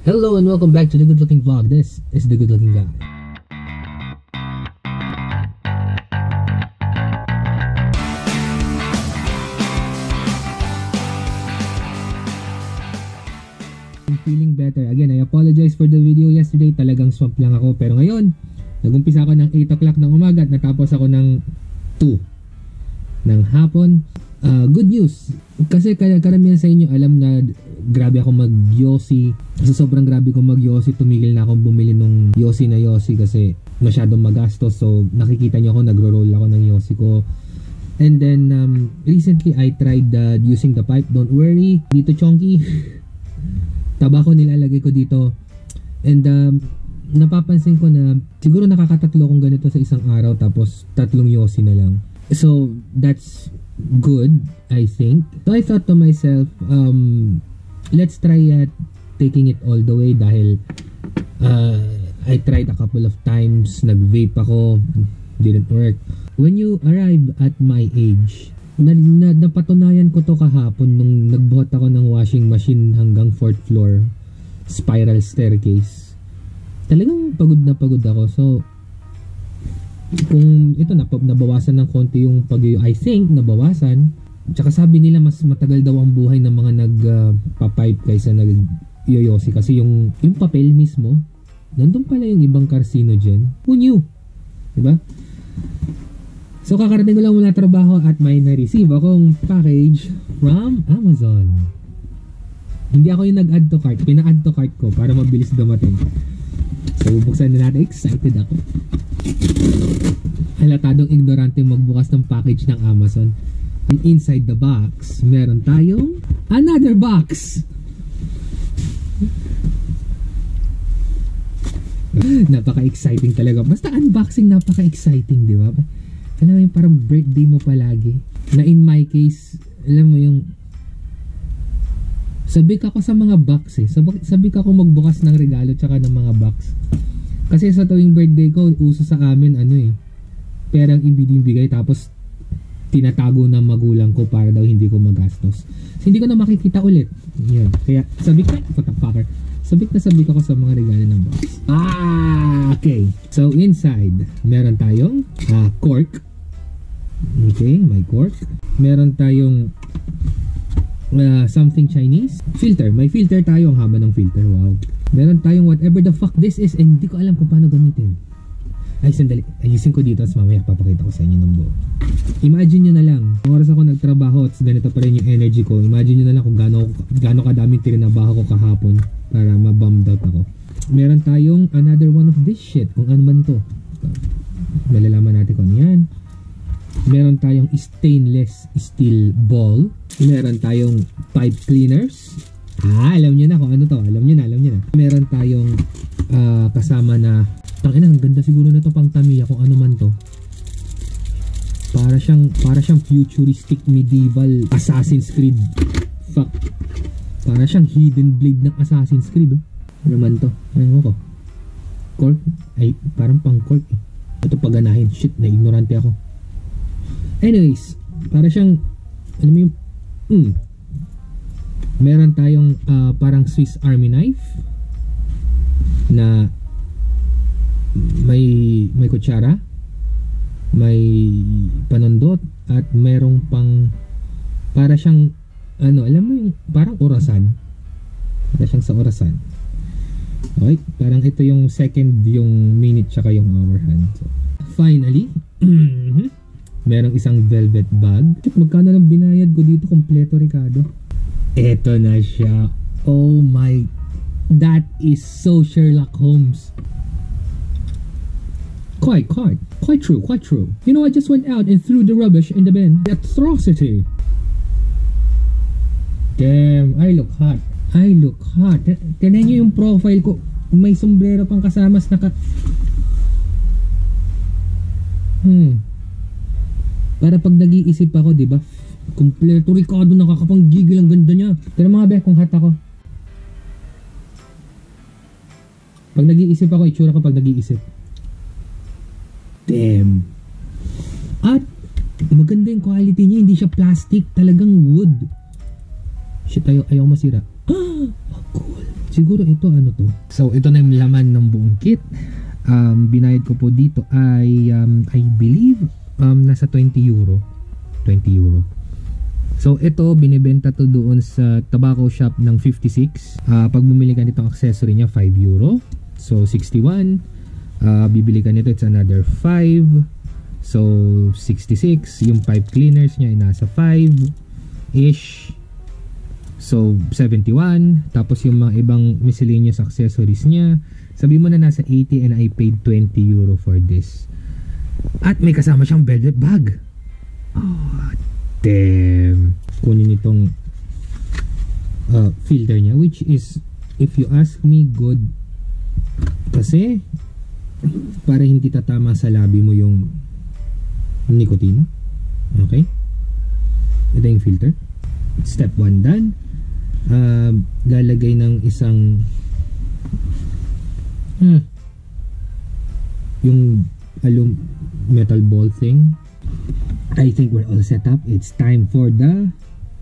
Hello and welcome back to the Good Looking Vlog. This is the Good Looking Guy. I'm feeling better. Again, I apologize for the video yesterday. Talagang swamp lang ako. Pero ngayon, nag-umpisa ako ng 8 o'clock ng umaga at natapos ako ng 2 ng hapon. Good news. Kasi karamihan sa inyo alam na grabe ako mag-yosi. Kasi sobrang grabe ko mag-yosi, tumigil na akong bumili nung yosi na yosi kasi masyadong magastos. So nakikita nyo ako, nagro-roll ako ng yosi ko. And then recently I tried using the pipe. Don't worry, dito chonky. Tabako nilalagay ko dito. And napapansin ko na siguro nakakatatlo akong ganito sa isang araw, tapos 3 yosi na lang. So that's good, I think. So I thought to myself, let's try taking it all the way dahil I tried a couple of times, nag-vape ako, didn't work. When you arrive at my age, napatunayan ko to kahapon nung nagbuhat ako ng washing machine hanggang 4th floor, spiral staircase. Talagang pagod na pagod ako. So kung ito nabawasan ng konti yung I think nabawasan. Tsaka sabi nila mas matagal daw ang buhay ng mga nagpa-pipe kaysa nag-yoyosi kasi yung papel mismo nandun pala yung ibang carcinogen. Who knew? Diba? So kakarating ko lang mula trabaho at may na-receive akong package from Amazon. Hindi ako yung nag-add to cart, pina-add to cart ko para mabilis dumating. So bubuksan na natin. Excited ako. Halatadong ignorante magbukas ng package ng Amazon. And inside the box, meron tayong another box. Napaka-exciting talaga. Basta unboxing, napaka-exciting, di ba? Alam mo yung parang birthday mo palagi. Na in my case, alam mo yung sabik ako sa mga box eh. Sabik ako magbukas ng regalo tsaka ng mga box. Kasi sa tuwing birthday ko, uso sa amin perang ibinibigay tapos tinatago ng magulang ko para daw hindi ko magastos. So, hindi ko na makikita ulit. Yun. Kaya sabik na, sabik ako sa mga regalo ng box. Okay. So inside, meron tayong cork. Okay, may cork. Meron tayong something Chinese. Filter. May filter tayo. Ang haba ng filter. Wow. Meron tayong whatever the fuck this is and hindi ko alam kung paano gamitin. Ay, sandali. Ayusin ko dito at mamaya papakita ko sa inyo ng buo. Imagine nyo na lang. Ang oras ako nagtrabaho at ganito pa rin yung energy ko. Imagine nyo na lang kung gaano kadaming trinabaho ko kahapon para ma-bummed out ako. Meron tayong another one of this shit. Kung ano man to. Malalaman natin kung ano yan. Meron tayong stainless steel ball. Meron tayong pipe cleaners. Alam nyo na kung ano to. Alam nyo na. Meron tayong kasama na tangina, ang ganda siguro nito pang Tamiya kung ano man to. Para siyang futuristic medieval Assassin's Creed. Fuck. Para siyang hidden blade ng Assassin's Creed. Ano man to? Ano ko? Cork? Ay, parang pang cork eh. Ito paganahin. Shit, na ignorante ako. Anyways, para siyang alam mo yung meron tayong parang Swiss Army knife na may kutsara, may panundot at merong pang para siyang alam mo yung parang orasan. Para siyang sa orasan. Okay, parang ito yung second, yung minute tsaka yung hour hand. So, finally, merong isang velvet bag. Magkano lang binayad ko dito? Kompleto, Ricardo. Eto na siya. Oh my, that is so Sherlock Holmes. Quite true. You know, I just went out and threw the rubbish in the bin. The atrocity. Damn, I look hot. Tignan nyo yung profile ko. May sombrero pang kasamas para pag nag-iisip ako, di ba? Kompleto Ricardo, nakakapanggigil, ang ganda niya. Pero mga be, kung hot ako. Pag nag-iisip ako, itsura ko pag nag-iisip. Damn. At maganda yung quality niya, hindi siya plastic, talagang wood. Shit, ayaw masira. Oh, cool. siguro ito ano to. So ito na yung laman ng buong kit. Binayad ko po dito ay I believe nasa 20 euro. 20 euro. So ito binibenta to doon sa tobacco shop ng 56. Pag bumili ka nitong accessory niya 5 euro. So 61. Bibili ka nito, it's another 5. So 66. Yung pipe cleaners niya ay nasa 5 ish. So 71. Tapos yung mga ibang miscellaneous accessories niya, sabi mo na nasa 80, and I paid 20 euro for this. At may kasama siyang velvet bag. Oh damn. Kunin itong filter niya, which is, if you ask me, good. Kasi para hindi tatama sa labi mo yung nicotine. Okay, ito yung filter. Step 1 done. Lalagay ng isang yung metal ball thing. I think we're all set up. It's time for the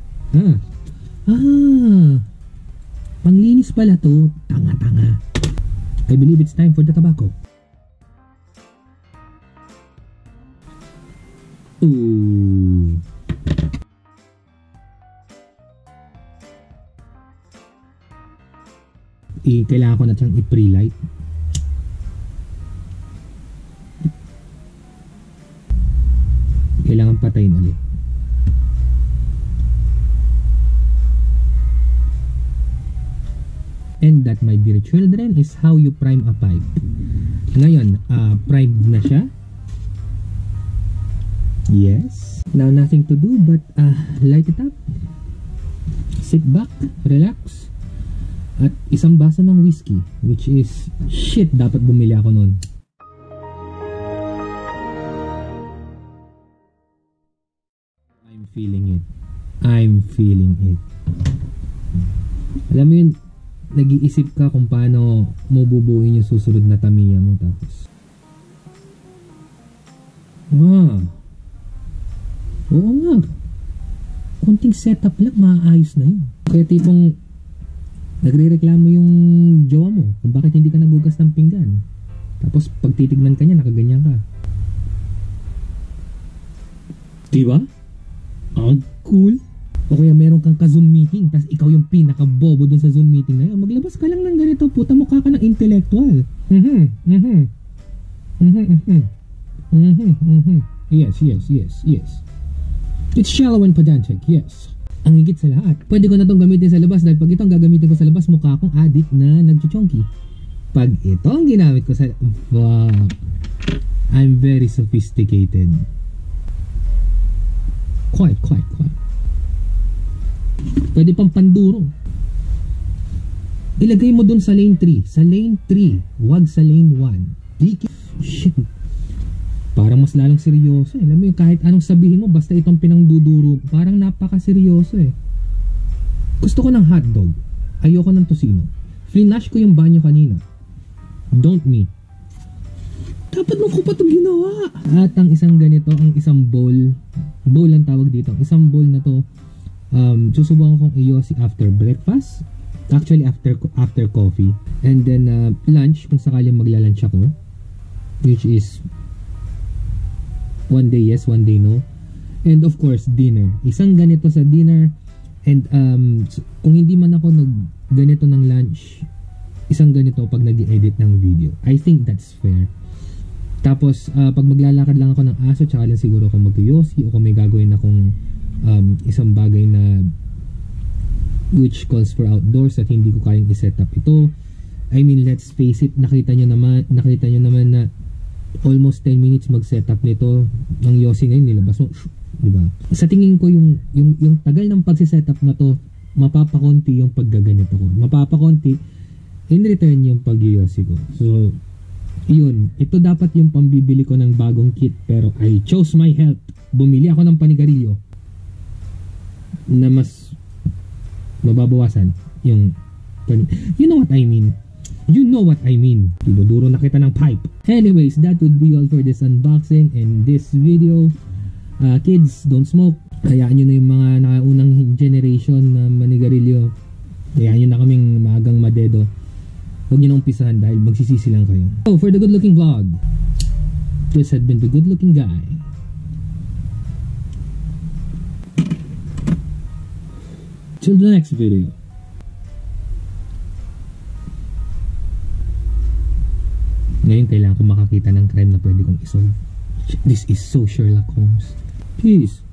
panglinis pala to. Tanga. I believe it's time for the tobacco. Ooh. Kailangan ko na siyang i-pre-light. Kailangan patayin ulit. And that, my dear children, is how you prime a pipe. Ngayon, primed na siya. Yes. Now, nothing to do but light it up. Sit back, relax. At isang baso ng whiskey, which is, shit, dapat bumili ako nun. I'm feeling it. Alam mo yun, nag-iisip ka kung paano mo bubuuin yung susunod na tamiya mo, tapos oo nga, konting setup lang, maayos na yun. Kaya tipong nagre-reklamo yung jowa mo kung bakit hindi ka nagugas ng pinggan, tapos pag titignan ka niya, nakaganyan ka. Diba? Ang cool. O kaya meron kang ka-Zoom meeting, tapos ikaw yung pinaka-bobo dun sa Zoom meeting na yun, maglabas ka lang ng ganito, puta, mukha ka ng intellectual. Yes. It's shallow and pedantic, yes. Ang higit sa lahat, pwede ko na itong gamitin sa labas, dahil pag itong gagamitin ko sa labas, mukha akong addict na nagchuchonky. Pag itong ginamit ko sa... Fuck. I'm very sophisticated. Quite. Pwede pang panduro. Ilagay mo dun sa lane 3. Sa lane 3. Wag sa lane 1. Shit. Parang mas lalang seryoso. Alam mo yung kahit anong sabihin mo, basta itong pinangduduro, parang napaka-seryoso eh. Gusto ko ng hotdog. Ayoko ng tosino. Flinash ko yung banyo kanina. Don't me. Dapat nung ko pa ito ginawa. At ang isang ganito, ang isang bowl ang tawag dito. Isang bowl na to, susubukan kong iyosi after breakfast, actually after coffee, and then lunch kung sakaling magla-lunch ako, which is one day yes, one day no, and of course dinner. Isang ganito sa dinner, and kung hindi man ako ganito ng lunch, isang ganito pag nag-edit ng video. I think that's fair. Tapos pag maglalakad lang ako ng aso, tsaka lang siguro ako mag-yosi, o kung may gagawin akong isang bagay na which calls for outdoors at hindi ko kayang i-set up ito. I mean, let's face it, nakita nyo naman na almost 10 minutes mag-set up nito. Ang yosi ngayon nilabas mo, diba? Sa tingin ko yung tagal ng pagsi-set up na to, mapapakonti yung paggaganito ko. Mapapakonti in return yung pag-yosi ko. So yun, ito dapat yung pambibili ko ng bagong kit, pero I chose my health. Bumili ako ng panigarilyo na mas mababawasan yung you know what I mean. Dinuduro na kita ng pipe. Anyways, that would be all for this unboxing and this video. Kids, don't smoke. Hayaan nyo na yung mga nakaunang generation na manigarilyo. Kaya yun na kaming maagang madedo. Huwag nyo na umpisahan dahil magsisisi lang kayo. So, for the good looking vlog, this had been the good looking guy. Till the next video. Ngayon kailangan ko makakita ng crime na pwede kong isolve. This is so Sherlock Holmes. Peace.